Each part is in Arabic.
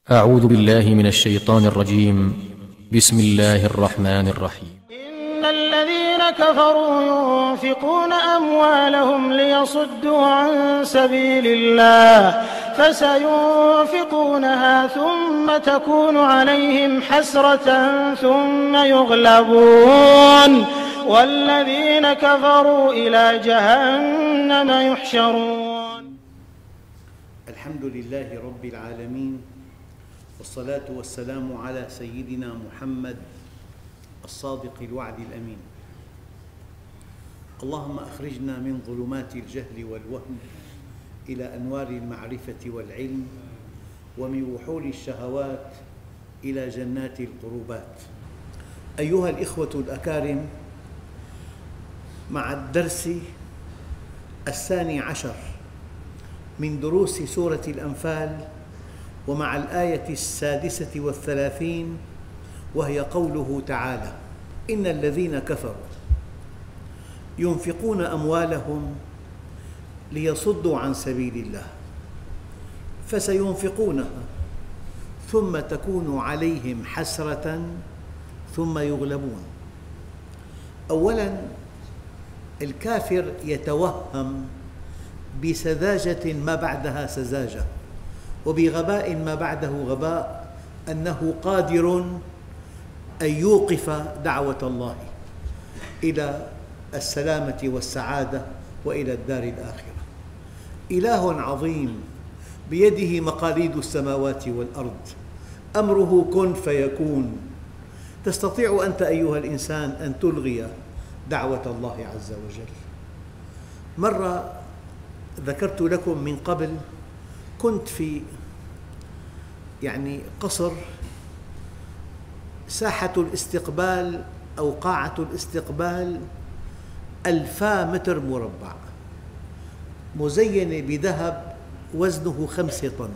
أعوذ بالله من الشيطان الرجيم. بسم الله الرحمن الرحيم. إن الذين كفروا ينفقون أموالهم ليصدوا عن سبيل الله فسينفقونها ثم تكون عليهم حسرة ثم يغلبون والذين كفروا إلى جهنم يحشرون. الحمد لله رب العالمين، والصلاة والسلام على سيدنا محمد الصادق الوعد الأمين. اللهم أخرجنا من ظلمات الجهل والوهم إلى أنوار المعرفة والعلم، ومن وحول الشهوات إلى جنات القربات. أيها الإخوة الأكارم، مع الدرس 12 من دروس سورة الأنفال، ومع الآية 36 وهي قوله تعالى: إن الذين كفروا ينفقون أموالهم ليصدوا عن سبيل الله فسينفقونها ثم تكون عليهم حسرة ثم يغلبون. أولاً، الكافر يتوهم بسذاجة ما بعدها سذاجة، وبغباء ما بعده غباء، أنه قادر أن يوقف دعوة الله إلى السلامة والسعادة وإلى الدار الآخرة. إله عظيم بيده مقاليد السماوات والأرض، أمره كن فيكون. تستطيع أنت أيها الإنسان أن تلغي دعوة الله عز وجل. مرة ذكرت لكم من قبل، كنت في قصر، ساحة الاستقبال أو قاعة الاستقبال 1000 متر مربع، مزينة بذهب وزنه 5 طن.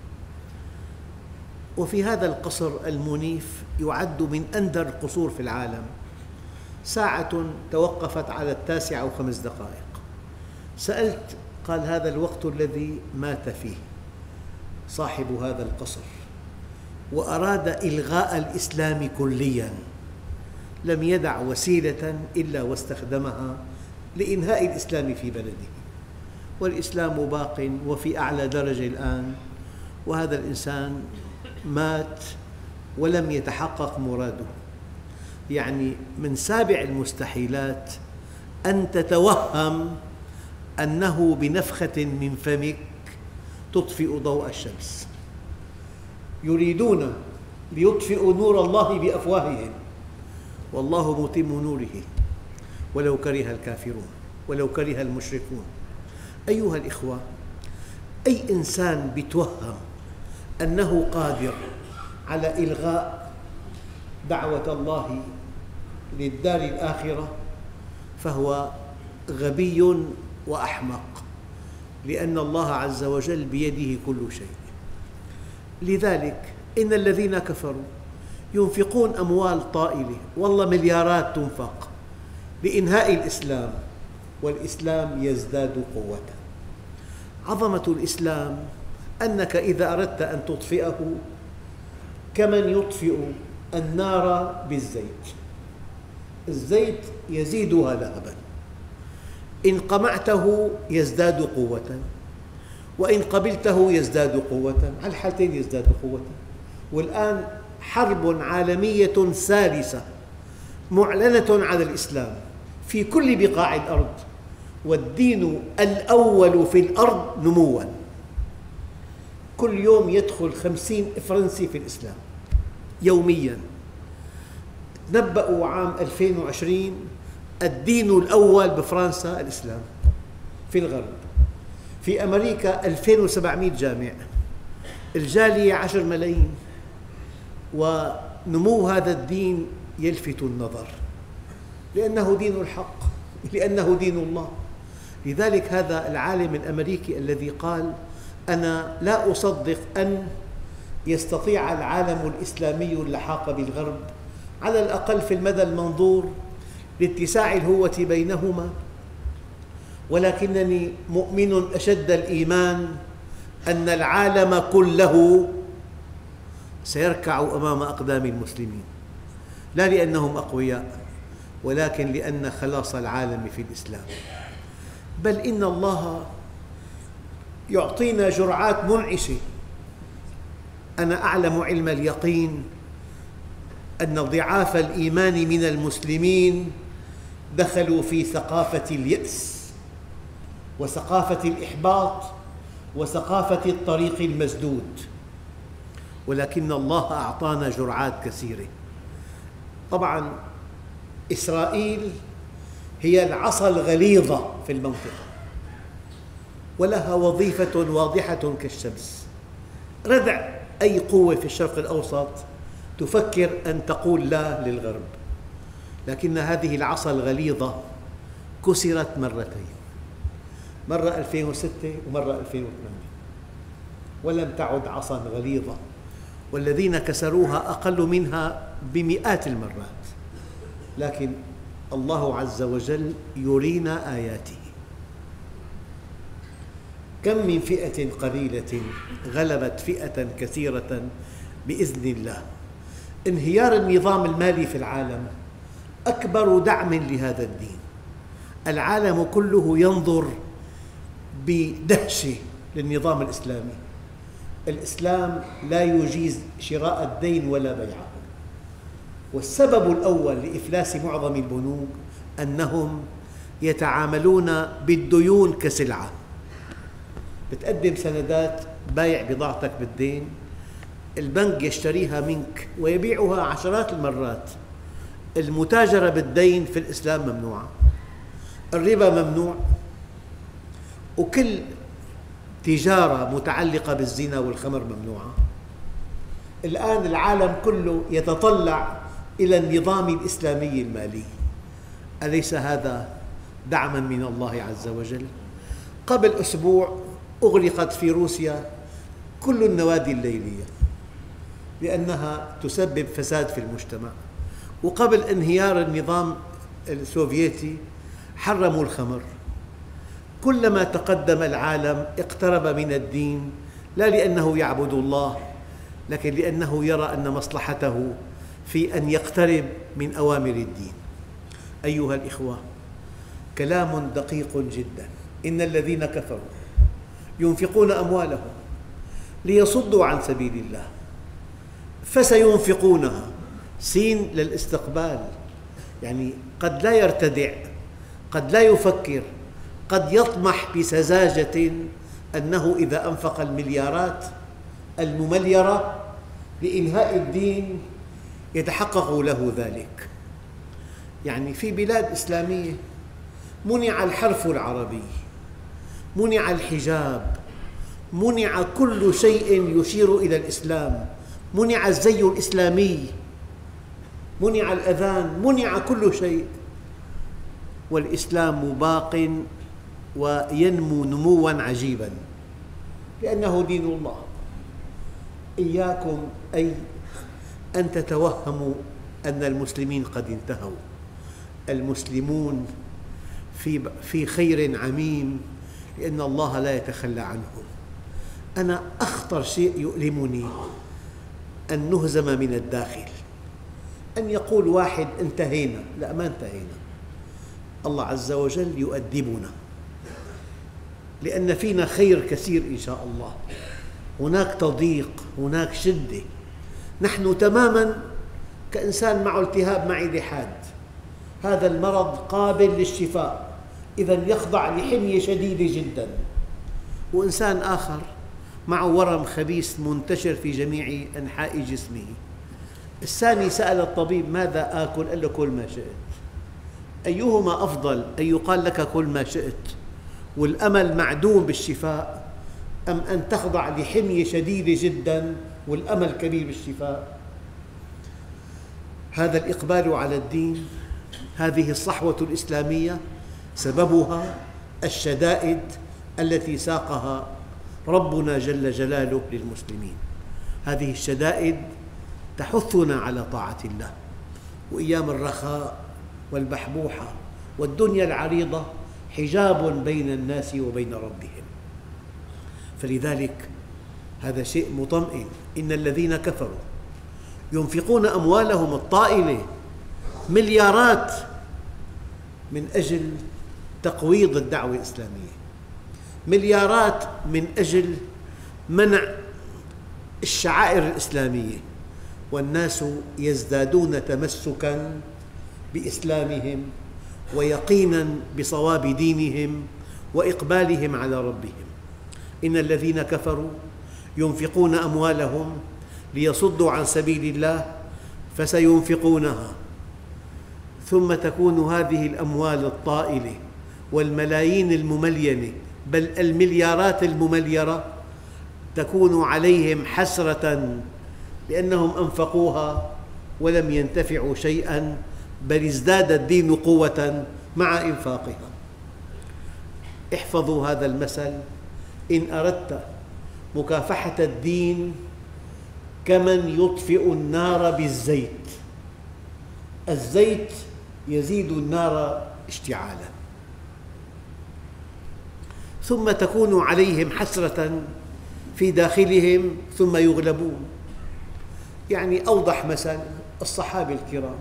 وفي هذا القصر المنيف يعد من أندر القصور في العالم. ساعة توقفت على 9 و5 دقائق. سألت، قال: هذا الوقت الذي مات فيه صاحب هذا القصر، وأراد إلغاء الإسلام كلياً، لم يدع وسيلة إلا واستخدمها لإنهاء الإسلام في بلده، والإسلام باق وفي أعلى درجة الآن، وهذا الإنسان مات ولم يتحقق مراده. من سابع المستحيلات أن تتوهم أنه بنفخة من فمك تطفئ ضوء الشمس. يريدون ليطفئوا نور الله بأفواههم والله متم نوره ولو كره الكافرون ولو كره المشركون. أيها الإخوة، أي إنسان يتوهم أنه قادر على إلغاء دعوة الله للدار الآخرة فهو غبي وأحمق، لأن الله عز وجل بيده كل شيء. لذلك إن الذين كفروا ينفقون أموال طائلة، والله مليارات تنفق لإنهاء الإسلام، والإسلام يزداد قوة. عظمة الإسلام أنك إذا أردت أن تطفئه كمن يطفئ النار بالزيت، الزيت يزيدها لهباً، إن قمعته يزداد قوة، وإن قبلته يزداد قوة، على الحالتين يزداد قوة. والآن حرب عالمية ثالثة معلنة على الإسلام في كل بقاع الأرض، والدين الأول في الأرض نمواً. كل يوم يدخل 50 فرنسي في الإسلام يومياً. تنبأوا عام 2020 الدين الأول بفرنسا الإسلام في الغرب. في أمريكا 2700 جامع، الجالية 10 ملايين، ونمو هذا الدين يلفت النظر لأنه دين الحق، لأنه دين الله. لذلك هذا العالم الأمريكي الذي قال: أنا لا أصدق أن يستطيع العالم الإسلامي اللحاق بالغرب، على الأقل في المدى المنظور لاتساع الهوة بينهما، ولكنني مؤمن أشد الإيمان أن العالم كله سيركعوا أمام أقدام المسلمين، لا لأنهم أقوياء، ولكن لأن خلاص العالم في الإسلام. بل إن الله يعطينا جرعات منعشة. أنا أعلم علم اليقين أن ضعاف الإيمان من المسلمين دخلوا في ثقافة اليأس وثقافة الإحباط وثقافة الطريق المسدود، ولكن الله أعطانا جرعات كثيرة. طبعاً إسرائيل هي العصا الغليظة في المنطقة، ولها وظيفة واضحة كالشمس. ردع أي قوة في الشرق الأوسط تفكر أن تقول لا للغرب، لكن هذه العصا الغليظة كسرت مرتين، مرة 2006 ومرة 2008، ولم تعد عصا غليظة، والذين كسروها أقل منها بمئات المرات. لكن الله عز وجل يرينا آياته. كم من فئة قليلة غلبت فئة كثيرة بإذن الله. انهيار النظام المالي في العالم أكبر دعم لهذا الدين. العالم كله ينظر بدهشة للنظام الإسلامي. الإسلام لا يجيز شراء الدين ولا بيعه، والسبب الأول لإفلاس معظم البنوك أنهم يتعاملون بالديون كسلعة. بتقدم سندات بايع بضاعتك بالدين، البنك يشتريها منك ويبيعها عشرات المرات. المتاجرة بالدين في الإسلام ممنوعة، الربا ممنوع، وكل تجارة متعلقة بالزنا والخمر ممنوعة. الآن العالم كله يتطلع إلى النظام الإسلامي المالي. أليس هذا دعماً من الله عز وجل؟ قبل أسبوع أغلقت في روسيا كل النوادي الليلية لأنها تسبب فساد في المجتمع، وقبل انهيار النظام السوفيتي حرموا الخمر. كلما تقدم العالم اقترب من الدين، لا لأنه يعبد الله، لكن لأنه يرى أن مصلحته في أن يقترب من أوامر الدين. أيها الإخوة، كلام دقيق جدا. إن الذين كفروا ينفقون أموالهم ليصدوا عن سبيل الله فسينفقونها، سين للاستقبال، يعني قد لا يرتدع، قد لا يفكر، قد يطمح بسذاجة أنه إذا أنفق المليارات الممليرة لإنهاء الدين يتحقق له ذلك. يعني في بلاد إسلامية منع الحرف العربي، منع الحجاب، منع كل شيء يشير إلى الإسلام، منع الزي الإسلامي، منع الأذان، منع كل شيء، والإسلام باق وينمو نمواً عجيباً لأنه دين الله. إياكم أي أن تتوهموا أن المسلمين قد انتهوا. المسلمون في خير عميم لأن الله لا يتخلى عنهم. أنا أخطر شيء يؤلمني أن نهزم من الداخل، أن يقول واحد انتهينا. لا، ما انتهينا. الله عز وجل يؤدبنا لأن فينا خير كثير إن شاء الله. هناك تضييق، هناك شدة. نحن تماماً كإنسان معه التهاب معدة حاد، هذا المرض قابل للشفاء، إذن يخضع لحمية شديدة جداً. وإنسان آخر معه ورم خبيث منتشر في جميع أنحاء جسمه. الثاني سأل الطبيب ماذا آكل؟ قال له كل ما شئت. أيهما أفضل، أن يقال لك كل ما شئت والأمل معدوم بالشفاء، أم أن تخضع لحمية شديدة جداً والأمل كبير بالشفاء؟ هذا الإقبال على الدين، هذه الصحوة الإسلامية سببها الشدائد التي ساقها ربنا جل جلاله للمسلمين. هذه الشدائد تحثنا على طاعة الله، وأيام الرخاء والبحبوحة والدنيا العريضة حجاب بين الناس وبين ربهم. فلذلك هذا شيء مطمئن. إن الذين كفروا ينفقون أموالهم الطائلة مليارات من أجل تقويض الدعوة الإسلامية، مليارات من أجل منع الشعائر الإسلامية، والناس يزدادون تمسكاً بإسلامهم ويقيناً بصواب دينهم وإقبالهم على ربهم. إن الذين كفروا ينفقون أموالهم ليصدوا عن سبيل الله فسينفقونها ثم تكون هذه الأموال الطائلة والملايين المملينة بل المليارات الممليرة تكون عليهم حسرة لأنهم أنفقوها ولم ينتفعوا شيئاً، بل ازداد الدين قوة مع إنفاقها. احفظوا هذا المثل: إن أردت مكافحة الدين كمن يطفئ النار بالزيت، الزيت يزيد النار اشتعالاً، ثم تكون عليهم حسرة في داخلهم ثم يغلبون. يعني أوضح مثل الصحابة الكرام،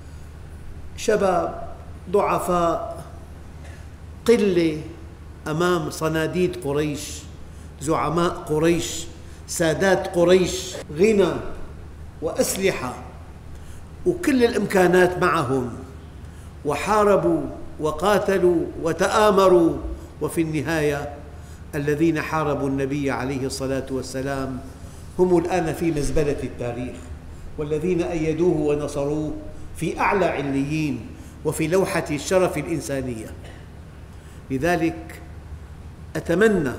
شباب ضعفاء قلة أمام صناديد قريش، زعماء قريش، سادات قريش، غنى وأسلحة وكل الإمكانات معهم، وحاربوا وقاتلوا وتآمروا، وفي النهاية الذين حاربوا النبي عليه الصلاة والسلام هم الآن في مزبلة التاريخ، والذين أيدوه ونصروه في أعلى عليين وفي لوحة الشرف الإنسانية. لذلك أتمنى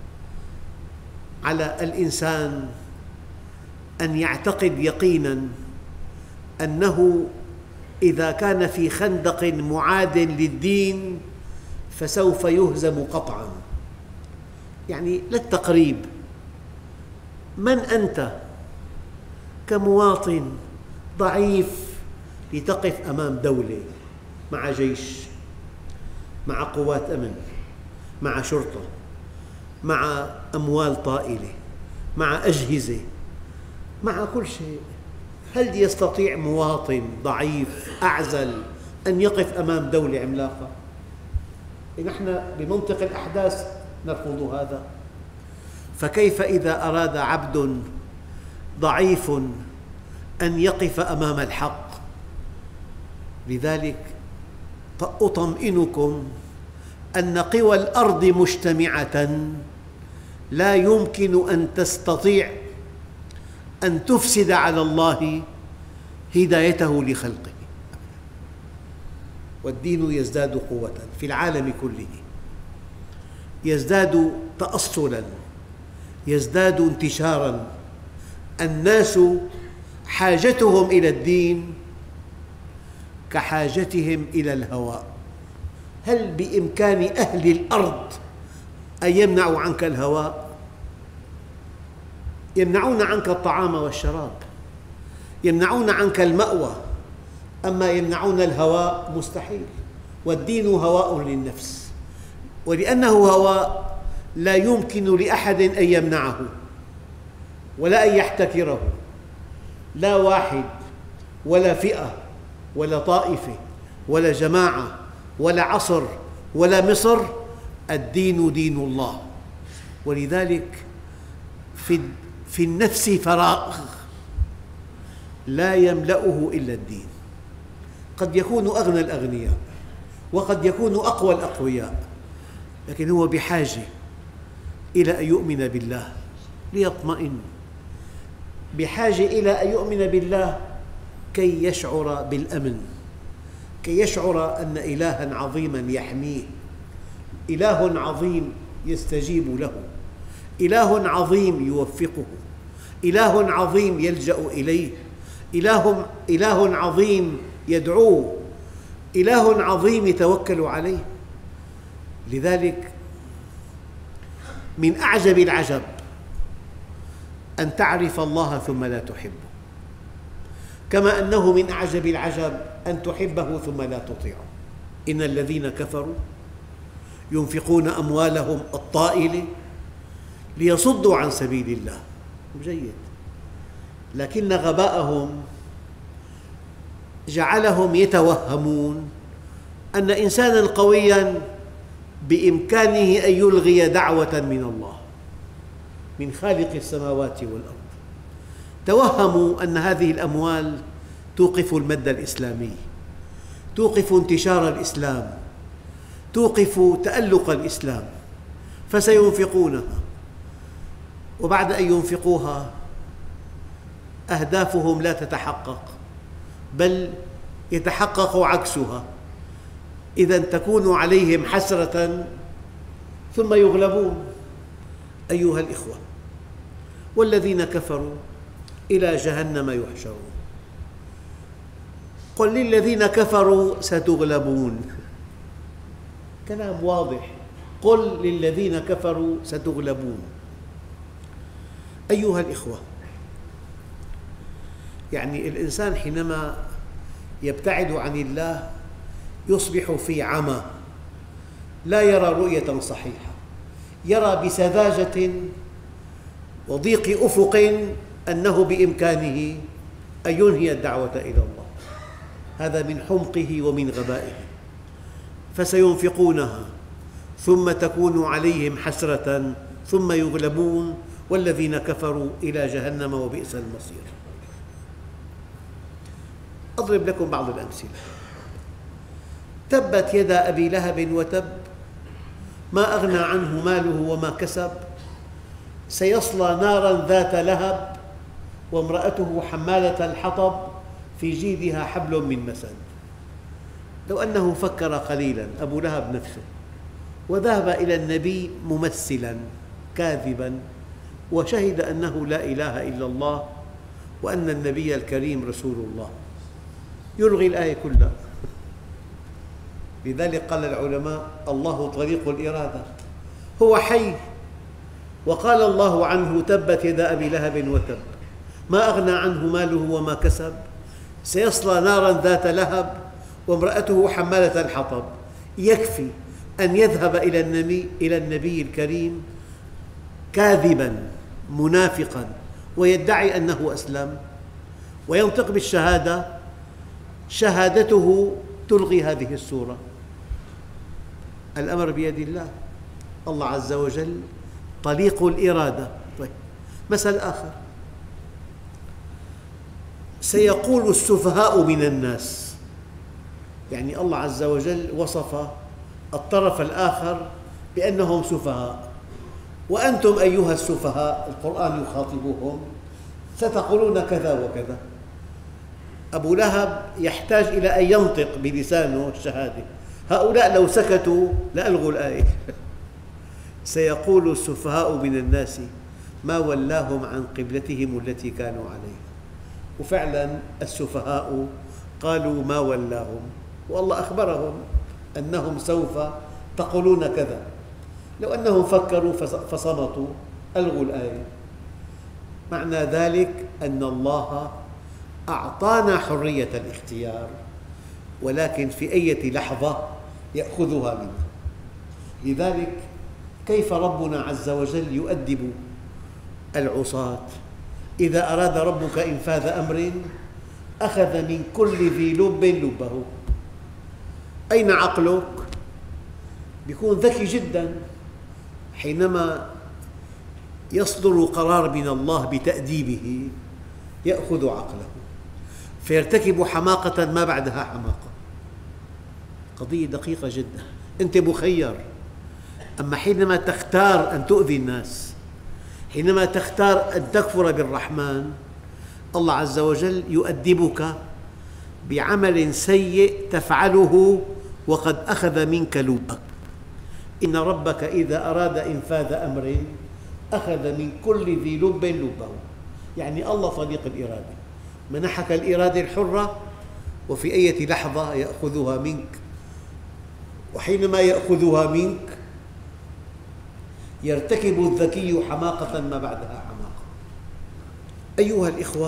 على الإنسان أن يعتقد يقيناً أنه إذا كان في خندق معاد للدين فسوف يهزم قطعاً. يعني للتقريب، من أنت كمواطن ضعيف لتقف أمام دولة مع جيش، مع قوات أمن، مع شرطة، مع أموال طائلة، مع أجهزة، مع كل شيء؟ هل يستطيع مواطن ضعيف أعزل أن يقف أمام دولة عملاقة؟ نحن بمنطق الأحداث نرفض هذا، فكيف إذا أراد عبد ضعيف أن يقف أمام الحق؟ لذلك أطمئنكم أن قوى الأرض مجتمعة لا يمكن أن تستطيع أن تفسد على الله هدايته لخلقه، والدين يزداد قوة في العالم كله، يزداد تأصلاً، يزداد انتشاراً. الناس حاجتهم إلى الدين كحاجتهم إلى الهواء. هل بإمكان أهل الأرض أن يمنعوا عنك الهواء؟ يمنعون عنك الطعام والشراب، يمنعون عنك المأوى، أما يمنعون الهواء مستحيل. والدين هواء للنفس، ولأنه هواء لا يمكن لأحد أن يمنعه ولا أن يحتكره، لا واحد ولا فئة ولا طائفة ولا جماعة ولا عصر ولا مصر. الدين دين الله، ولذلك في النفس فراغ لا يملأه إلا الدين. قد يكون أغنى الأغنياء وقد يكون أقوى الأقوياء، لكن هو بحاجة إلى أن يؤمن بالله ليطمئن، بحاجة إلى أن يؤمن بالله كي يشعر بالأمن، كي يشعر أن إلهاً عظيماً يحميه، إله عظيم يستجيب له، إله عظيم يوفقه، إله عظيم يلجأ إليه، إله عظيم يدعوه، إله عظيم يتوكل عليه. لذلك من أعجب العجب أن تعرف الله ثم لا تحبه، كما أنه من أعجب العجب أن تحبه ثم لا تطيعه. إن الذين كفروا ينفقون أموالهم الطائلة ليصدوا عن سبيل الله جيد، لكن غباءهم جعلهم يتوهمون أن إنساناً قوياً بإمكانه أن يلغي دعوة من الله، من خالق السماوات والأرض. توهموا أن هذه الأموال توقف المد الإسلامي، توقف انتشار الإسلام، توقف تألق الإسلام، فسينفقونها، وبعد أن ينفقوها أهدافهم لا تتحقق، بل يتحقق عكسها. إذن تكون عليهم حسرة ثم يغلبون. أيها الإخوة، والذين كفروا إلى جهنم يحشرون. قل للذين كفروا ستغلبون، كلام واضح، قل للذين كفروا ستغلبون. أيها الإخوة، يعني الإنسان حينما يبتعد عن الله يصبح في عمى، لا يرى رؤية صحيحة، يرى بسذاجة وضيق أفق أنه بإمكانه أن ينهي الدعوة إلى الله. هذا من حمقه ومن غبائه. فسينفقونها ثم تكون عليهم حسرة ثم يغلبون والذين كفروا إلى جهنم وبئس المصير. أضرب لكم بعض الأمثلة. تبت يدا أبي لهب وتب، ما أغنى عنه ماله وما كسب، سيصلى ناراً ذات لهب وامرأته حمالة الحطب في جيدها حبل من مسد. لو أنه فكر قليلاً أبو لهب نفسه وذهب إلى النبي ممثلاً كاذباً وشهد أنه لا إله إلا الله وأن النبي الكريم رسول الله، يلغي الآية كلها. لذلك قال العلماء: الله طريق الإرادة. هو حي وقال الله عنه: تبت يدا أبي لهب وتب، ما أغنى عنه ماله وما كسب، سيصلى ناراً ذات لهب وامرأته حمالة الحطب. يكفي أن يذهب إلى النبي الكريم كاذباً منافقاً ويدعي أنه أسلم وينطق بالشهادة، شهادته تلغي هذه السورة. الأمر بيد الله، الله عز وجل طليق الإرادة. طيب، مثل آخر: سيقول السفهاء من الناس، يعني الله عز وجل وصف الطرف الآخر بأنهم سفهاء، وأنتم أيها السفهاء، القرآن يخاطبهم، ستقولون كذا وكذا. أبو لهب يحتاج إلى أن ينطق بلسانه الشهادة، هؤلاء لو سكتوا لألغوا الآية. سيقول السفهاء من الناس ما ولاهم عن قبلتهم التي كانوا عليها. وفعلا السفهاء قالوا ما ولاهم، والله أخبرهم أنهم سوف تقولون كذا. لو أنهم فكروا فصمتوا ألغوا الآية. معنى ذلك أن الله أعطانا حرية الاختيار، ولكن في أي لحظة يأخذها منا. لذلك كيف ربنا عز وجل يؤدب العصاة؟ إذا أراد ربك إنفاذ أمر أخذ من كل ذي لب لبه. أين عقلك؟ يكون ذكي جداً حينما يصدر قرار من الله بتأديبه، يأخذ عقله فيرتكب حماقة ما بعدها حماقة. قضية دقيقة جداً. أنت مخير، أما حينما تختار أن تؤذي الناس، حينما تختار أن تكفر بالرحمن، الله عز وجل يؤدبك بعمل سيء تفعله وقد أخذ منك لبك. إن ربك إذا أراد إنفاذ أمر أخذ من كل ذي لب لبه. يعني الله طليق الإرادة، منحك الإرادة الحرة وفي أي لحظة يأخذها منك، وحينما يأخذها منك يرتكب الذكي حماقة ما بعدها حماقة. أيها الإخوة،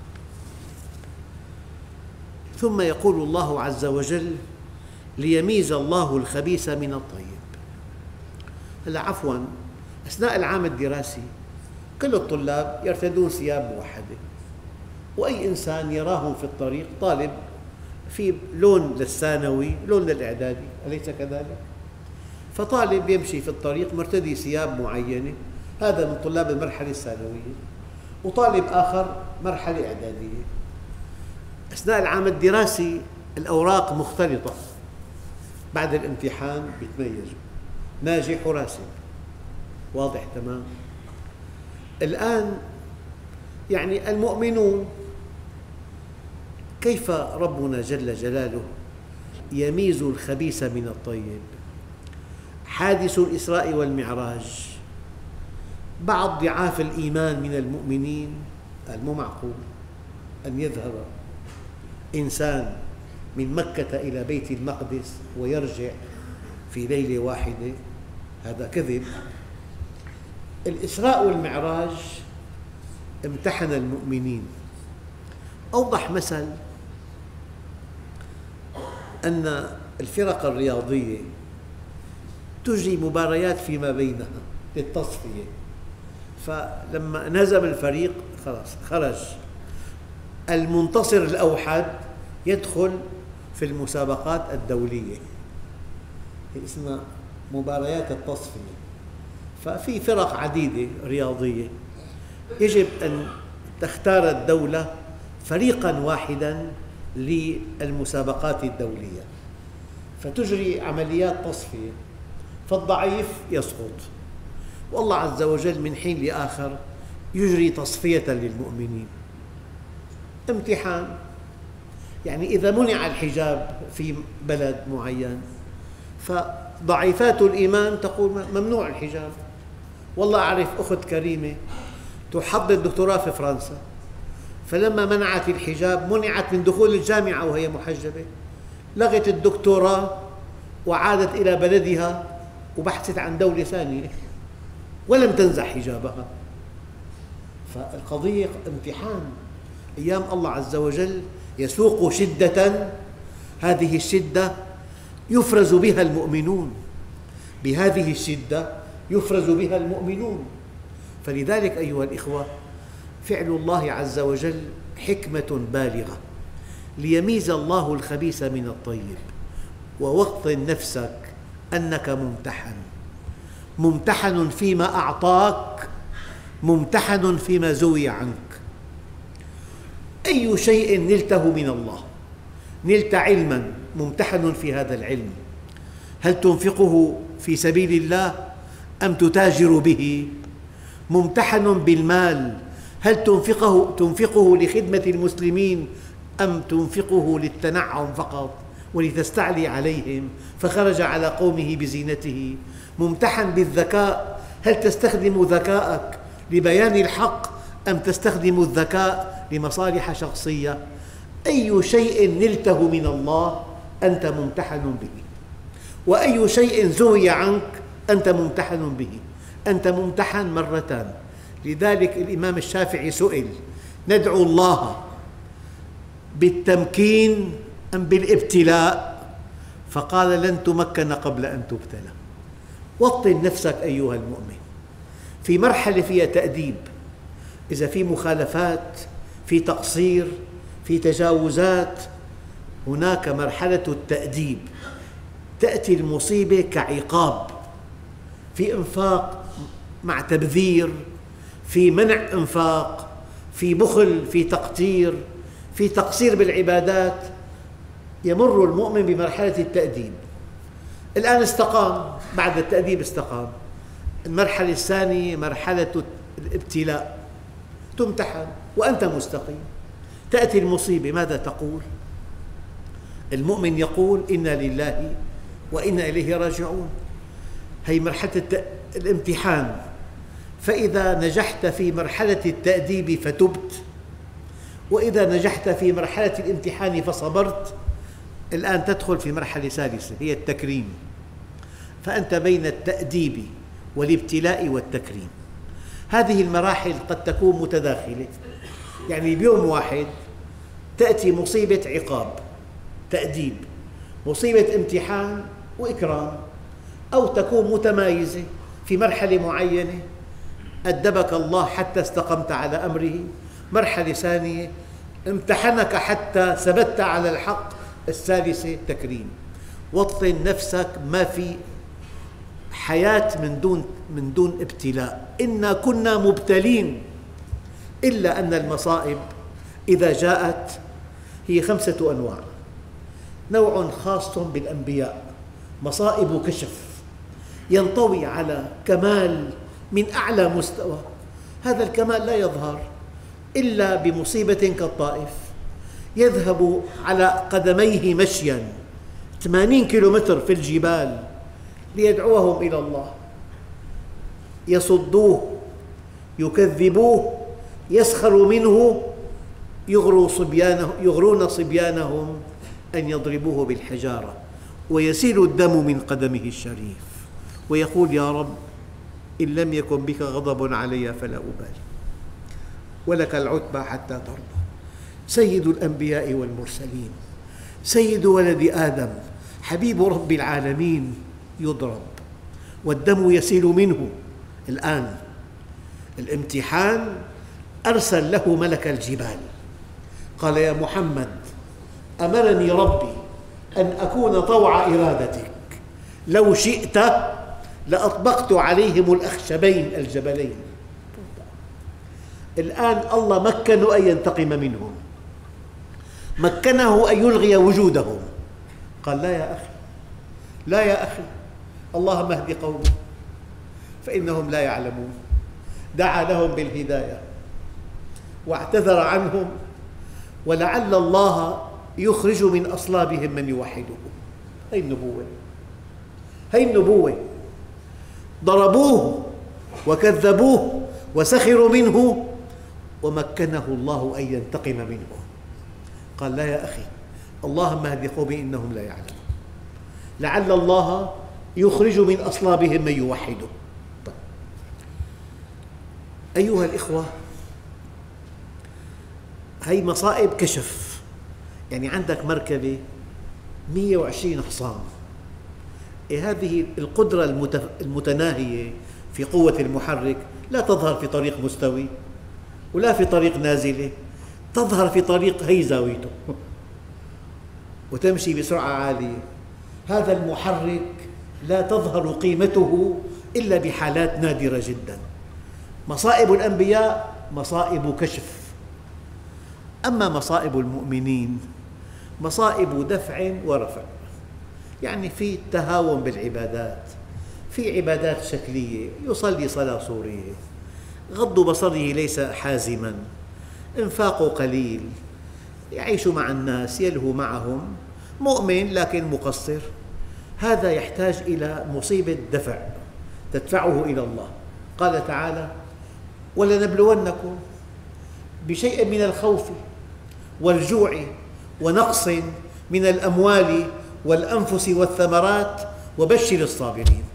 ثم يقول الله عز وجل: ليميز الله الخبيث من الطيب. هلا عفواً، أثناء العام الدراسي كل الطلاب يرتدون ثياب موحدة، وأي إنسان يراهم في الطريق طالب في لون للثانوي لون للإعدادي، أليس كذلك؟ فطالب يمشي في الطريق مرتدي ثياب معينة، هذا من طلاب المرحلة الثانوية، وطالب آخر مرحلة إعدادية. أثناء العام الدراسي الأوراق مختلطة، بعد الامتحان يتميزوا ناجح وراسب، واضح تمام. الآن يعني المؤمنون كيف ربنا جل جلاله يميز الخبيث من الطيب؟ حادث الإسراء والمعراج، بعض ضعاف الإيمان من المؤمنين مو معقول أن يذهب إنسان من مكة إلى بيت المقدس ويرجع في ليلة واحدة، هذا كذب. الإسراء والمعراج امتحن المؤمنين. أوضح مثل أن الفرق الرياضية تجري مباريات فيما بينها للتصفية، فلما انهزم الفريق خلاص خرج، المنتصر الأوحد يدخل في المسابقات الدولية اسمها مباريات التصفية. ففي فرق عديدة رياضية، يجب أن تختار الدولة فريقاً واحداً للمسابقات الدولية، فتجري عمليات تصفية، فالضعيف يسقط، والله عز وجل من حين لآخر يجري تصفية للمؤمنين. امتحان، يعني إذا منع الحجاب في بلد معين فضعيفات الإيمان تقول ممنوع الحجاب. والله أعرف أخت كريمة تحضر دكتوراه في فرنسا، فلما منعت الحجاب منعت من دخول الجامعة وهي محجبة، لغت الدكتوراه وعادت إلى بلدها وبحثت عن دولة ثانية ولم تنزع حجابها. فالقضية امتحان، أيام الله عز وجل يسوق شدة، هذه الشدة يفرز بها المؤمنون، بهذه الشدة يفرز بها المؤمنون. فلذلك أيها الإخوة، فعل الله عز وجل حكمة بالغة ليميز الله الخبيث من الطيب. ووطن نفسك أنك ممتحن، ممتحن فيما أعطاك، ممتحن فيما زوي عنك. أي شيء نلته من الله، نلت علماً، ممتحن في هذا العلم، هل تنفقه في سبيل الله أم تتاجر به؟ ممتحن بالمال، هل تنفقه لخدمة المسلمين أم تنفقه للتنعم فقط ولتستعلي عليهم فخرج على قومه بزينته؟ ممتحن بالذكاء، هل تستخدم ذكاءك لبيان الحق أم تستخدم الذكاء لمصالح شخصية؟ أي شيء نلته من الله أنت ممتحن به، وأي شيء زوي عنك أنت ممتحن به، أنت ممتحن مرتان. لذلك الإمام الشافعي سئل: ندعو الله بالتمكين أم بالابتلاء؟ فقال: لن تمكن قبل أن تبتلى. وطن نفسك أيها المؤمن في مرحلة فيها تأديب، إذا في مخالفات، في تقصير، في تجاوزات، هناك مرحلة التأديب، تأتي المصيبة كعقاب، في إنفاق مع تبذير، في منع إنفاق، في بخل، في تقتير، في تقصير بالعبادات، يمر المؤمن بمرحلة التأديب. الآن استقام، بعد التأديب استقام. المرحلة الثانية مرحلة الابتلاء، تمتحن وأنت مستقيم، تأتي المصيبة، ماذا تقول؟ المؤمن يقول: إنا لله وإنا إليه راجعون. هي مرحلة الامتحان، فإذا نجحت في مرحلة التأديب فتبت، وإذا نجحت في مرحلة الامتحان فصبرت، الآن تدخل في مرحلة ثالثة هي التكريم. فأنت بين التأديب والابتلاء والتكريم. هذه المراحل قد تكون متداخلة، يعني بيوم واحد تأتي مصيبة عقاب تأديب، مصيبة امتحان وإكرام، أو تكون متمايزة في مرحلة معينة أدبك الله حتى استقمت على أمره. مرحلة ثانية امتحنك حتى ثبت على الحق. الثالثة تكريم. وطن نفسك، ما في حياة من دون ابتلاء. إنا كنا مبتلين، إلا أن المصائب إذا جاءت هي 5 أنواع. نوع خاص بالأنبياء، مصائب كشف، ينطوي على كمال من أعلى مستوى. هذا الكمال لا يظهر إلا بمصيبة كالطائف، يذهب على قدميه مشياً 80 كيلومتر في الجبال ليدعوهم إلى الله، يصدوه، يكذبوه، يسخروا منه، يغرون صبيانهم أن يضربوه بالحجارة، ويسيل الدم من قدمه الشريف، ويقول: يا رب إن لم يكن بك غضب علي فلا أبالي، ولك العتبى حتى ترضى. سيد الأنبياء والمرسلين، سيد ولد آدم، حبيب رب العالمين، يضرب والدم يسيل منه. الآن الامتحان، أرسل له ملك الجبال، قال: يا محمد، أمرني ربي أن أكون طوع إرادتك، لو شئت لأطبقت عليهم الأخشبين الجبلين. الآن الله مكنه أن ينتقم منهم، مكنه أن يلغي وجودهم. قال: لا يا أخي، لا يا أخي، اللهم اهد قومي فإنهم لا يعلمون. دعا لهم بالهداية واعتذر عنهم، ولعل الله يخرج من أصلابهم من يوحده. هذه النبوة، هذه النبوة. ضربوه وكذبوه وسخروا منه، ومكنه الله أن ينتقم منه. قال: لا يا أخي، اللهم اهد قومي إنهم لا يعلمون. لعل الله يخرج من أصلابهم من يوحده. طيب. أيها الإخوة، هذه مصائب كشف. يعني عندك مركبة 120 حصان، هذه القدرة المتناهية في قوة المحرك لا تظهر في طريق مستوي ولا في طريق نازلة، تظهر في طريق هي زاويته وتمشي بسرعة عالية. هذا المحرك لا تظهر قيمته إلا بحالات نادرة جدا. مصائب الأنبياء مصائب كشف. أما مصائب المؤمنين مصائب دفع ورفع. يعني في تهاون بالعبادات، في عبادات شكلية، يصلي صلاة صورية، غض بصره ليس حازماً، إنفاقه قليل، يعيش مع الناس، يلهو معهم، مؤمن لكن مقصر. هذا يحتاج إلى مصيبة دفع تدفعه إلى الله. قال تعالى: ولنبلونكم بشيء من الخوف والجوع ونقص من الأموال والأنفس والثمرات وبشر الصابرين.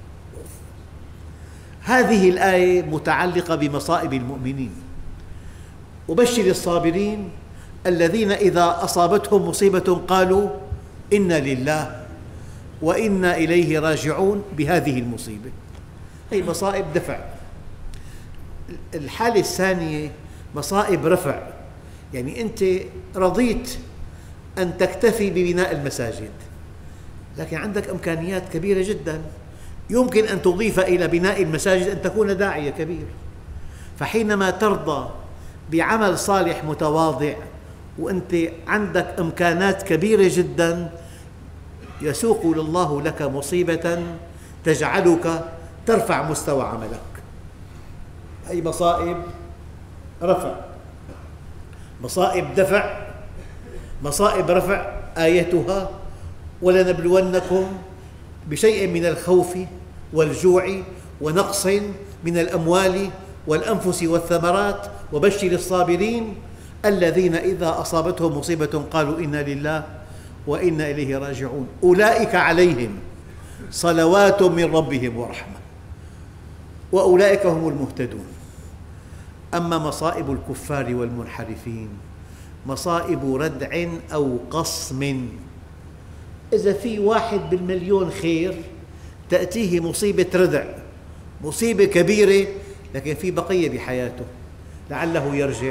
هذه الآية متعلقة بمصائب المؤمنين. وبشر الصابرين الذين إذا أصابتهم مصيبة قالوا: إنا لله وإنا إليه راجعون. بهذه المصيبة، هي مصائب دفع. الحالة الثانية مصائب رفع. يعني أنت رضيت أن تكتفي ببناء المساجد، لكن عندك إمكانيات كبيرة جدا، يمكن أن تضيف إلى بناء المساجد أن تكون داعية كبير. فحينما ترضى بعمل صالح متواضع وأنت عندك إمكانات كبيرة جدا، يسوق الله لك مصيبة تجعلك ترفع مستوى عملك. أي مصائب رفع. مصائب دفع، مصائب رفع آيتها: ولنبلونكم بشيء من الخوف والجوع ونقص من الأموال والأنفس والثمرات وبشر الصابرين الذين إذا أصابتهم مصيبة قالوا: إنا لله وإنا إليه راجعون. أولئك عليهم صلوات من ربهم ورحمة وأولئك هم المهتدون. أما مصائب الكفار والمنحرفين مصائب ردع أو قصم. إذا في 1 بالمليون خير تأتيه مصيبة ردع، مصيبة كبيرة لكن في بقية بحياته لعله يرجع.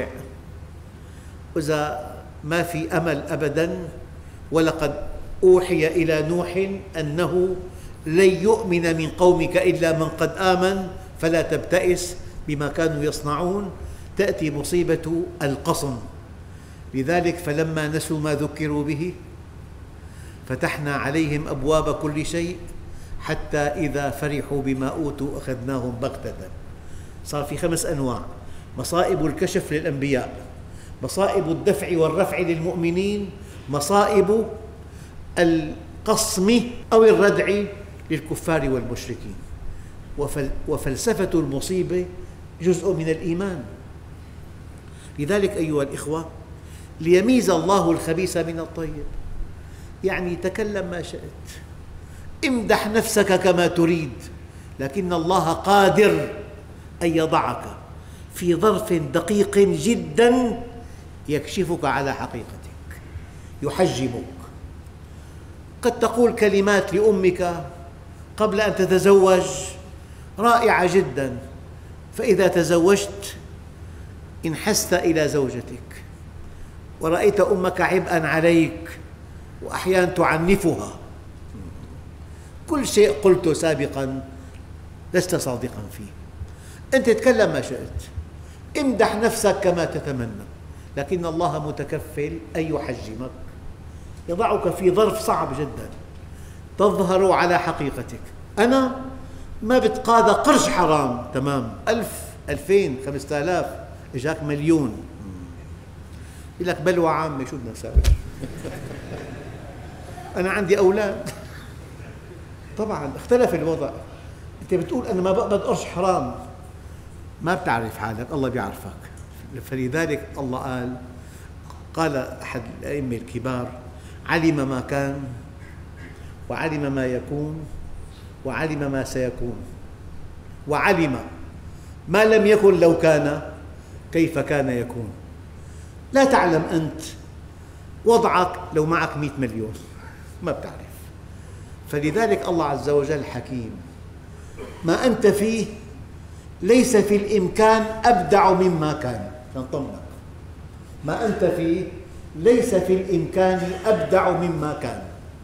وإذا ما في أمل أبداً، ولقد أوحي إلى نوح أنه لن يؤمن من قومك إلا من قد آمن فلا تبتئس بما كانوا يصنعون، تأتي مصيبة القصم. لذلك فلما نسوا ما ذكروا به فتحنا عليهم أبواب كل شيء حتى إذا فرحوا بما أوتوا أخذناهم بغتة. صار في 5 أنواع: مصائب الكشف للأنبياء، مصائب الدفع والرفع للمؤمنين، مصائب القصم أو الردع للكفار والمشركين. وفلسفة المصيبة جزء من الإيمان. لذلك أيها الإخوة، ليميز الله الخبيث من الطيب، يعني تكلم ما شئت، امدح نفسك كما تريد، لكن الله قادر أن يضعك في ظرف دقيق جدا يكشفك على حقيقتك، يحجمك. قد تقول كلمات لأمك قبل أن تتزوج رائعة جدا، فإذا تزوجت انحست إلى زوجتك ورأيت أمك عبئا عليك وأحيانا تعنفها. كل شيء قلته سابقا لست صادقا فيه. أنت تكلم ما شئت، امدح نفسك كما تتمنى، لكن الله متكفل أن يحجمك، يضعك في ظرف صعب جدا تظهر على حقيقتك. أنا ما بتقاضى قرش حرام، تمام، 1000 2000 5000 إجاك مليون، يقول لك بلوى عامة، شو بدنا نسوي؟ أنا عندي أولاد، طبعا اختلف الوضع. أنت بتقول أنا ما بقبض قرش حرام، ما بتعرف حالك، الله بيعرفك. فلذلك الله قال أحد الأئمة الكبار: علم ما كان وعلم ما يكون وعلم ما سيكون، وعلم ما لم يكن لو كان كيف كان يكون. لا تعلم أنت وضعك لو معك 100 مليون، ما بتعرف. فلذلك الله عز وجل حكيم. ما أنت فيه ليس في الإمكان أبدع مما كان، نطمنك. ما أنت فيه ليس في الإمكان أبدع مما كان.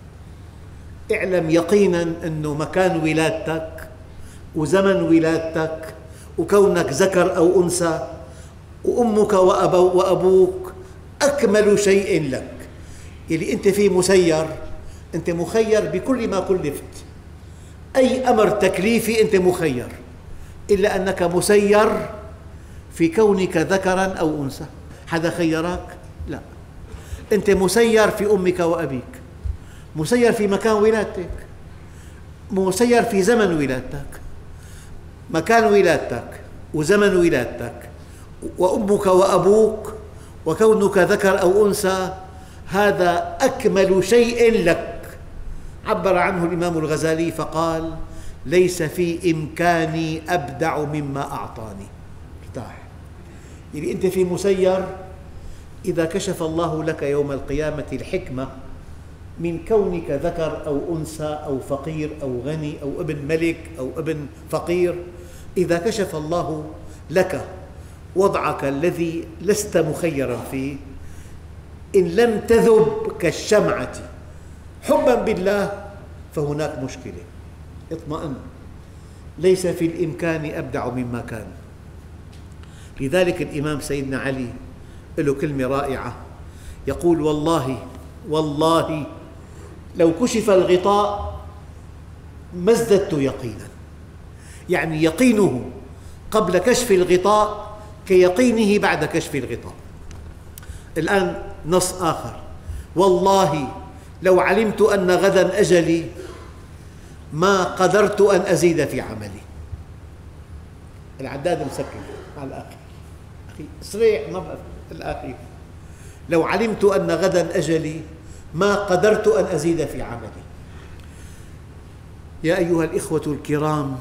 اعلم يقينا أنه مكان ولادتك وزمن ولادتك وكونك ذكر أو أنثى وأمك وأبوك أكمل شيء لك. يلي أنت فيه مسير، أنت مخير بكل ما كلفت. أي أمر تكليفي أنت مخير، إلا أنك مسير في كونك ذكراً أو أنثى. حدا خيرك؟ لا. أنت مسير في أمك وأبيك، مسير في مكان ولادتك، مسير في زمن ولادتك. مكان ولادتك وزمن ولادتك وأمك وأبوك وكونك ذكر أو أنثى، هذا أكمل شيء لك. عبر عنه الإمام الغزالي فقال: ليس في إمكاني أبدع مما أعطاني. ارتاح. يعني أنت في مسير. إذا كشف الله لك يوم القيامة الحكمة من كونك ذكر أو أنثى أو فقير أو غني أو ابن ملك أو ابن فقير، إذا كشف الله لك وضعك الذي لست مخيراً فيه، إن لم تذب كالشمعة حباً بالله فهناك مشكلة. اطمئن، ليس في الإمكان أبدع مما كان. لذلك الإمام سيدنا علي له كلمة رائعة، يقول: والله لو كشف الغطاء ما ازددت يقينا. يعني يقينه قبل كشف الغطاء كيقينه بعد كشف الغطاء. الآن نص آخر: والله لو علمت أن غدا أجلي ما قدرت أن أزيد في عملي. العداد مسكر على الآخر، أخي سريع، ما بقى الآخر. لو علمت أن غدا أجلي ما قدرت أن أزيد في عملي. يا أيها الإخوة الكرام،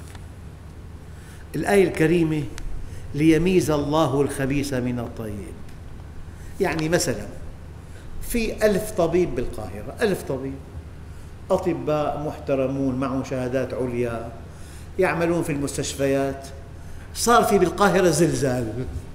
الآية الكريمة: ليميز الله الخبيث من الطيب. يعني مثلا في 1000 طبيب بالقاهرة، 1000 طبيب، أطباء محترمون معهم شهادات عليا يعملون في المستشفيات، صار في بالقاهرة زلزال،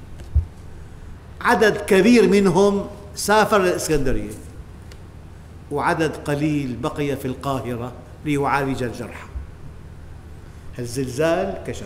عدد كبير منهم سافر للإسكندرية وعدد قليل بقي في القاهرة ليعالج الجرحى. الزلزال كشف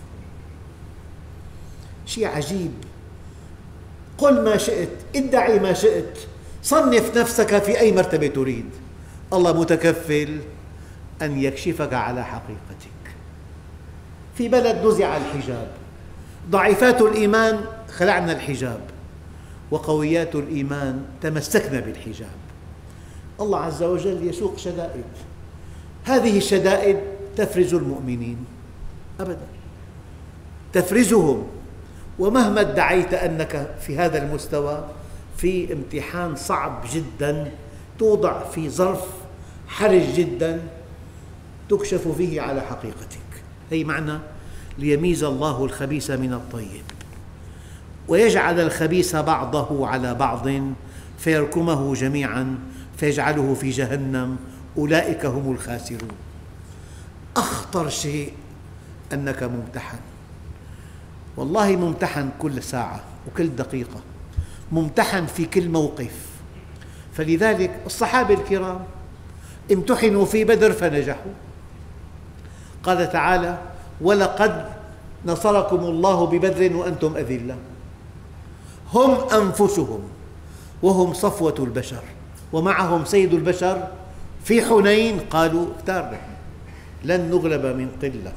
شيء عجيب. قل ما شئت، ادعي ما شئت، صنف نفسك في أي مرتبة تريد، الله متكفل أن يكشفك على حقيقتك. في بلد نزع الحجاب، ضعيفات الإيمان خلعنا الحجاب، وقويات الإيمان تمسكنا بالحجاب. الله عز وجل يسوق شدائد، هذه الشدائد تفرز المؤمنين أبدا، تفرزهم. ومهما ادعيت أنك في هذا المستوى، في امتحان صعب جدا توضع في ظرف حرج جدا تكشف فيه على حقيقتك. هي معنى ليميز الله الخبيث من الطيب ويجعل الخبيث بعضه على بعض فيركمه جميعا فيجعله في جهنم أولئك هم الخاسرون. أخطر شيء أنك ممتحن، والله ممتحن كل ساعة وكل دقيقة، ممتحن في كل موقف. فلذلك الصحابة الكرام امتحنوا في بدر فنجحوا. قال تعالى: ولقد نصركم الله ببدر وأنتم أذلة. هم أنفسهم وهم صفوة البشر ومعهم سيد البشر في حنين قالوا اختارنا لن نغلب من قلة،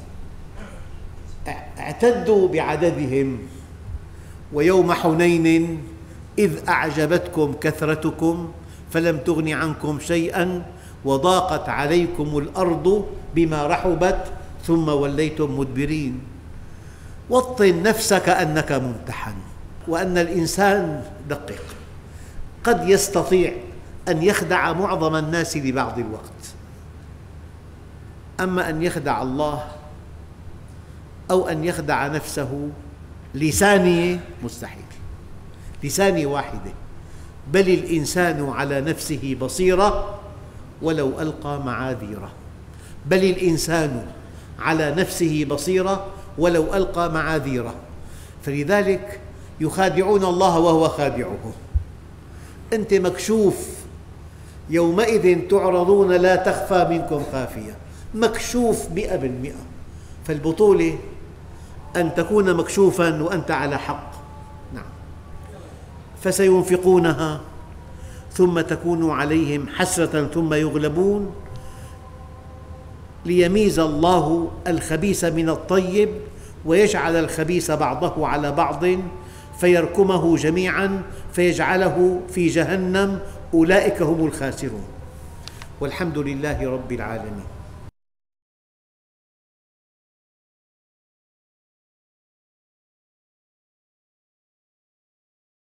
اعتدوا بعددهم. ويوم حنين إذ أعجبتكم كثرتكم فلم تغن عنكم شيئا وضاقت عليكم الأرض بما رحبت ثم وليتم مدبرين. وطن نفسك أنك ممتحن، وأن الإنسان دقيق قد يستطيع أن يخدع معظم الناس لبعض الوقت، أما أن يخدع الله أو أن يخدع نفسه لثانية مستحيل، لثانية واحدة. بل الإنسان على نفسه بصيرة ولو ألقى معاذيره. بل الإنسان على نفسه بصيرة ولو ألقى معاذيره. فلذلك يخادعون الله وهو خادعهم. أنت مكشوف، يومئذ تعرضون لا تخفى منكم خافية، مكشوف 100%. فالبطولة أن تكون مكشوفاً وأنت على حق. نعم. فسينفقونها ثم تكون عليهم حسرة ثم يغلبون ليميز الله الخبيث من الطيب ويجعل الخبيث بعضه على بعض فيركمه جميعاً فيجعله في جهنم أولئك هم الخاسرون. والحمد لله رب العالمين.